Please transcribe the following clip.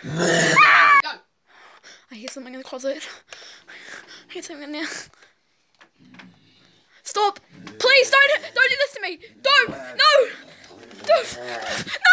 Go. I hear something in the closet. I hear something in there. Stop! Please don't do this to me! Don't! No! Don't! No!